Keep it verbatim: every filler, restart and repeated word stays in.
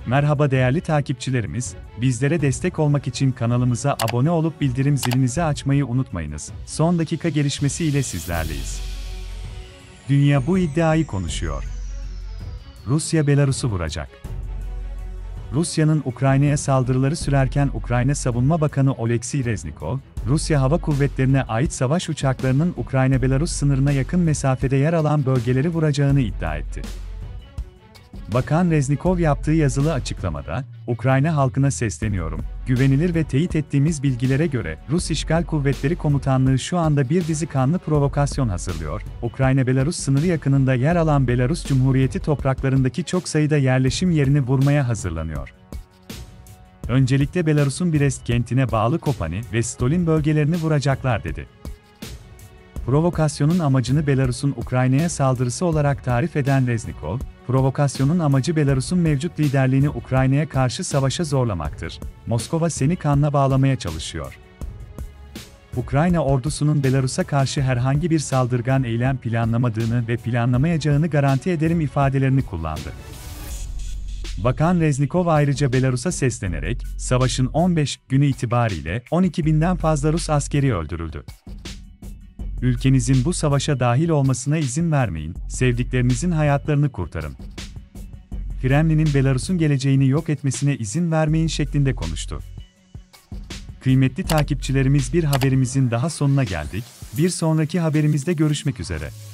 Merhaba değerli takipçilerimiz, bizlere destek olmak için kanalımıza abone olup bildirim zilinizi açmayı unutmayınız. Son dakika gelişmesi ile sizlerleyiz. Dünya bu iddiayı konuşuyor. Rusya Belarus'u vuracak. Rusya'nın Ukrayna'ya saldırıları sürerken Ukrayna Savunma Bakanı Oleksiy Reznikov, Rusya Hava Kuvvetleri'ne ait savaş uçaklarının Ukrayna-Belarus sınırına yakın mesafede yer alan bölgeleri vuracağını iddia etti. Bakan Reznikov yaptığı yazılı açıklamada, Ukrayna halkına sesleniyorum, güvenilir ve teyit ettiğimiz bilgilere göre, Rus İşgal Kuvvetleri Komutanlığı şu anda bir dizi kanlı provokasyon hazırlıyor, Ukrayna-Belarus sınırı yakınında yer alan Belarus Cumhuriyeti topraklarındaki çok sayıda yerleşim yerini vurmaya hazırlanıyor. Öncelikle Belarus'un Brest kentine bağlı Kopani ve Stolin bölgelerini vuracaklar dedi. Provokasyonun amacını Belarus'un Ukrayna'ya saldırısı olarak tarif eden Reznikov, provokasyonun amacı Belarus'un mevcut liderliğini Ukrayna'ya karşı savaşa zorlamaktır. Moskova seni kanla bağlamaya çalışıyor. Ukrayna ordusunun Belarus'a karşı herhangi bir saldırgan eylem planlamadığını ve planlamayacağını garanti ederim ifadelerini kullandı. Bakan Reznikov ayrıca Belarus'a seslenerek, savaşın on beş günü itibariyle on iki binden fazla Rus askeri öldürüldü. Ülkenizin bu savaşa dahil olmasına izin vermeyin, sevdiklerinizin hayatlarını kurtarın. Kremlin'in Belarus'un geleceğini yok etmesine izin vermeyin şeklinde konuştu. Kıymetli takipçilerimiz, bir haberimizin daha sonuna geldik. Bir sonraki haberimizde görüşmek üzere.